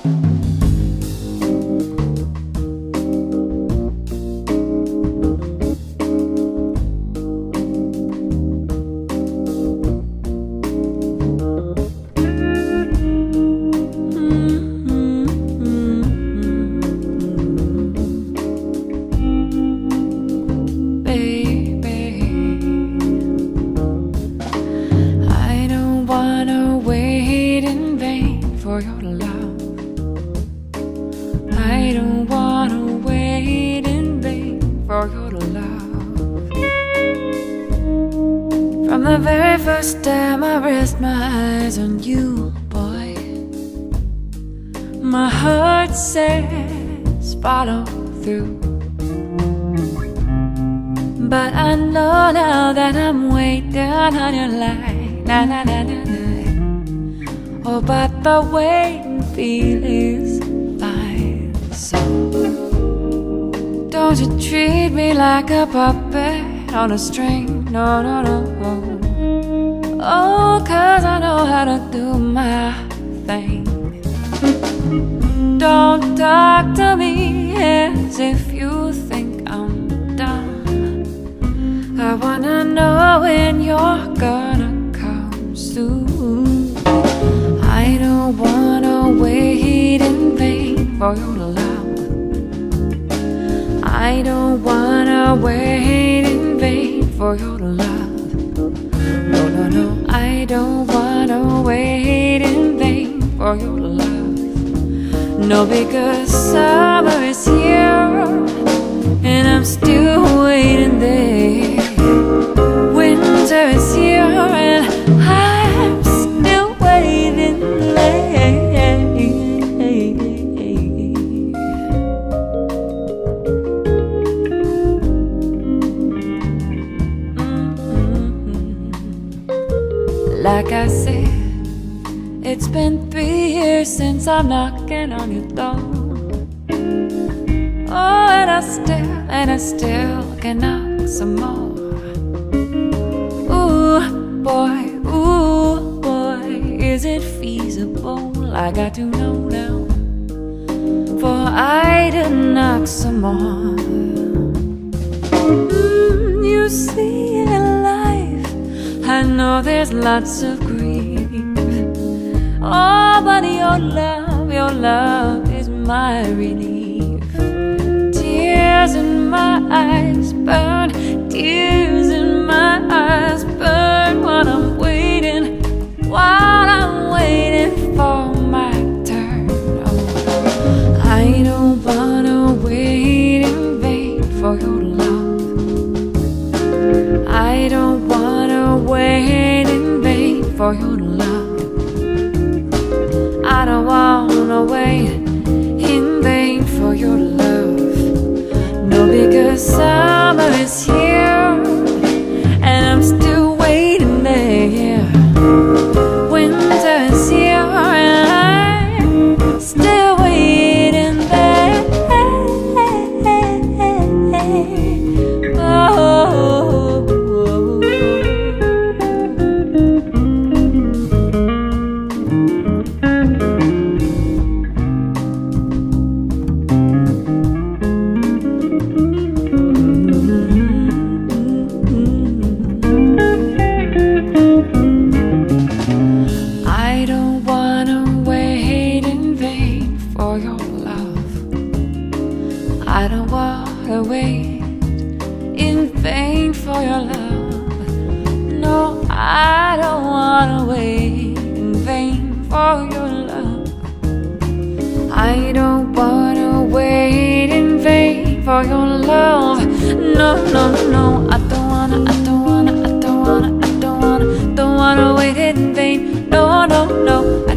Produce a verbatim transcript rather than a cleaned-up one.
The very first time I rest my eyes on you, boy, my heart says follow through. But I know now that I'm way down on your line, na na na na na. Oh, but the wait and feel is fine. So don't you treat me like a puppet on a string, no, no, no. Oh, 'cause I know how to do my thing. Don't talk to me as if you think I'm dumb. I wanna know when you're gonna come soon. I don't wanna wait in vain for your love. I don't wanna wait in vain for your love. No, no, no, I don't wanna wait in vain for your love. No, because summer is here and I'm still waiting there. Winter is here and I'm still waiting there. Like I said, it's been three years since I'm knocking on your door. Oh, and I still, and I still can knock some more. Ooh, boy, ooh, boy, is it feasible? I got to know now, for I to knock some more. Mm, you see, in life, I know there's lots of grief. Oh, but your love, your love is my relief. Tears in my eyes burn, tears in my eyes burn while I'm waiting, while I'm waiting for my turn. Oh, I don't wanna wait in vain for your love. I don't wanna wait in vain for your love. I don't wanna wait in vain for your love. No, because summer is here and I'm still waiting there. Winter is here and I'm still waiting there. Oh. I don't wanna wait in vain for your love. No, I don't wanna wait in vain for your love. I don't wanna wait in vain for your love. No, no, no, I don't wanna, I don't wanna, I don't wanna, I don't wanna, don't wanna wait in vain. No, no, no.